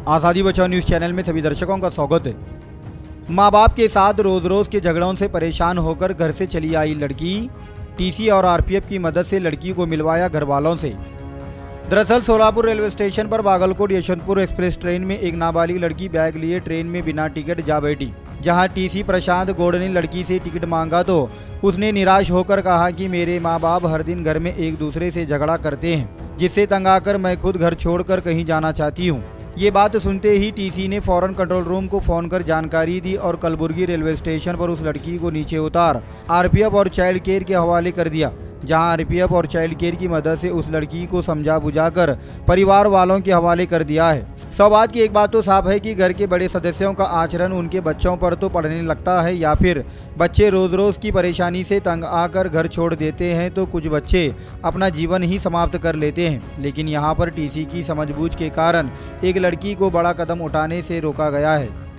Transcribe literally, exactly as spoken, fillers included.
आज़ादी बचाओ news channel में सभी दर्शकों का स्वागत है। माँ बाप के साथ रोज रोज के झगड़ों से परेशान होकर घर से चली आई लड़की, टीसी और आरपीएफ की मदद से लड़की को मिलवाया घर वालों से। दरअसल सोलापुर रेलवे स्टेशन पर बागलकोट यशवंतपुर एक्सप्रेस ट्रेन में एक नाबालिग लड़की बैग लिए ट्रेन में बिना टिकट जा बैठी। जहां टीसी प्रशांत गौड़ ने लड़की से टिकट मांगा तो उसने निराश होकर कहा कि मेरे माँ बाप हर दिन घर में एक दूसरे से झगड़ा करते हैं, जिससे तंग आकर मैं खुद घर छोड़कर कहीं जाना चाहती हूँ। ये बात सुनते ही टीसी ने फौरन कंट्रोल रूम को फोन कर जानकारी दी और कलबुर्गी रेलवे स्टेशन पर उस लड़की को नीचे उतार आरपीएफ और चाइल्ड केयर के हवाले कर दिया। जहां आरपीएफ और चाइल्ड केयर की मदद से उस लड़की को समझा बुझाकर परिवार वालों के हवाले कर दिया है। सौभाग्य की एक बात तो साफ है कि घर के बड़े सदस्यों का आचरण उनके बच्चों पर तो पड़ने लगता है, या फिर बच्चे रोज रोज की परेशानी से तंग आकर घर छोड़ देते हैं तो कुछ बच्चे अपना जीवन ही समाप्त कर लेते हैं। लेकिन यहाँ पर टीसी की समझबूझ के कारण एक लड़की को बड़ा कदम उठाने से रोका गया है।